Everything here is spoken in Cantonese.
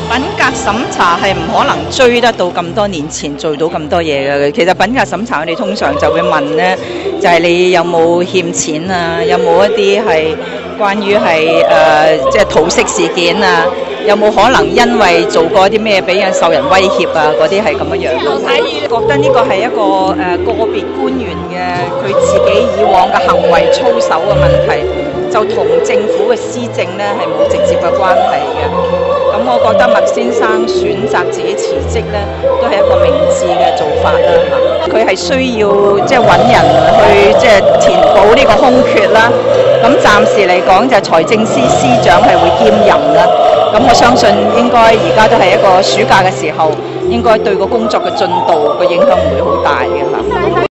品格審查係唔可能追得到咁多年前做到咁多嘢嘅。其實品格審查我哋通常就會問呢，就係你有冇欠錢啊，有冇一啲係關於係即係桃色事件啊，有冇可能因為做過啲咩俾人受人威脅啊，嗰啲係咁樣樣。我覺得呢個係一個個別官員嘅佢自己以往嘅行為操守嘅問題，就同政府嘅施政呢係冇直接嘅關係嘅。咁我覺得麥先生選擇自己辭職呢，都係一個明智嘅做法啦。佢係需要即係揾人去即係填補呢個空缺啦。咁暫時嚟講就財政司司長係會兼任啦。咁我相信應該而家都係一個暑假嘅時候，應該對個工作嘅進度個影響唔會好大嘅嚇。